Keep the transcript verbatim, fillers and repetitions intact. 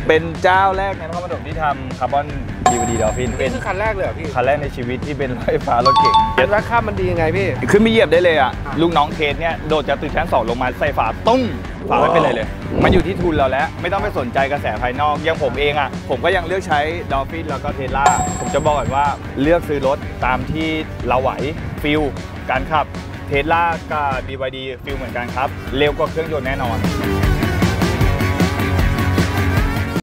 เป็นเจ้าแรกในนครปฐมที่ทำคาร์บอน ดี วี ดี Dolphin นี่คือคันแรกเลยเหรอพี่คันแรกในชีวิตที่เป็นรถไฟฟ้ารถเก๋งแล้วข้ามมันดียังไงพี่ขึ้นไม่เหยียบได้เลยอ่ะลูกน้องเคสเนี่ยโดดจากตึกชั้นสองลงมาใส่ฝาตุ้งฝาไม่เป็นไรเลยมันอยู่ที่ทุนเราแล้วไม่ต้องไปสนใจกระแสภายนอกอย่างผมเองอ่ะผมก็ยังเลือกใช้ Dolphin แล้วก็ Tesla ผมจะบอกก่อนว่าเลือกซื้อรถตามที่เราไหวฟิลการขับ Tesla กับ บี วาย ดี ฟิลเหมือนกันครับเร็วกว่าเครื่องยนต์แน่นอน